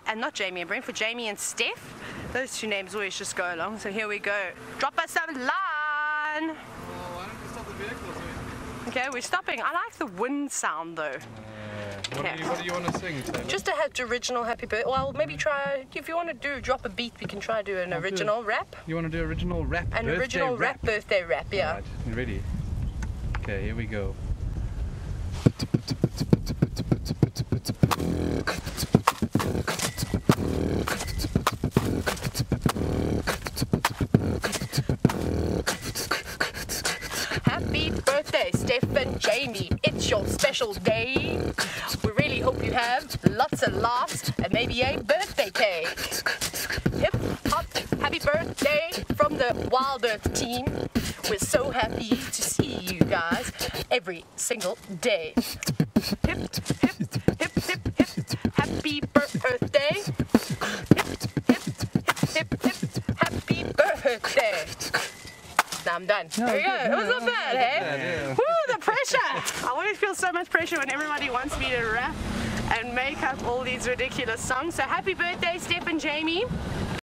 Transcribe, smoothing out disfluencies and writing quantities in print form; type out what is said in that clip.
and not Jamie and Brent, for Jamie and Steph. Those two names always just go along, so here we go. Drop us some line! Why don't we stop the vehicles? Okay, we're stopping. I like the wind sound though. What do you want to sing, Taylor? Just a original happy birthday. Well, maybe try, if you want to drop a beat, we can try do an original rap. You want to do original rap? An original rap birthday rap, yeah. Right, you ready? Okay, here we go. Happy birthday, Steph and Jamie. It's your special day. We really hope you have lots of laughs and maybe a birthday cake. Hip hop, happy birthday from the Wild Earth team. We're so happy to see you guys every single day. Hip, hip, hip, hip, hip. Happy birthday. Hip, hip, hip, hip, hip. Happy birthday. Now I'm done. There we go. It was not bad, hey? Woo, the pressure! I always feel so much pressure when everybody wants me to rap and make up all these ridiculous songs. So happy birthday, Steph and Jamie.